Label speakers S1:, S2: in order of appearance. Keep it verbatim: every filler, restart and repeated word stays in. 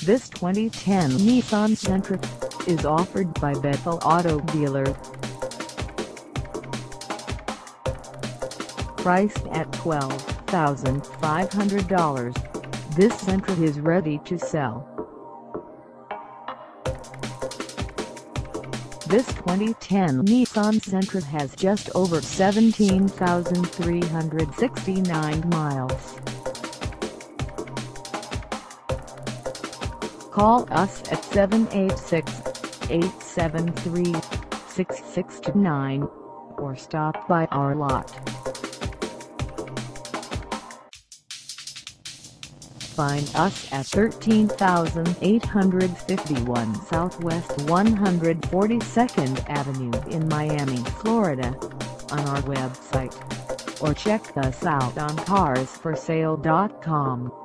S1: This twenty ten Nissan Sentra is offered by BETHEL Auto Dealer. Priced at twelve thousand five hundred dollars, this Sentra is ready to sell. This twenty ten Nissan Sentra has just over seventeen thousand three hundred sixty-nine miles. Call us at seven eight six, eight seven three, six six two nine or stop by our lot. Find us at thirteen thousand eight hundred fifty-one Southwest one hundred forty-second Avenue in Miami, Florida, on our website, or check us out on cars for sale dot com.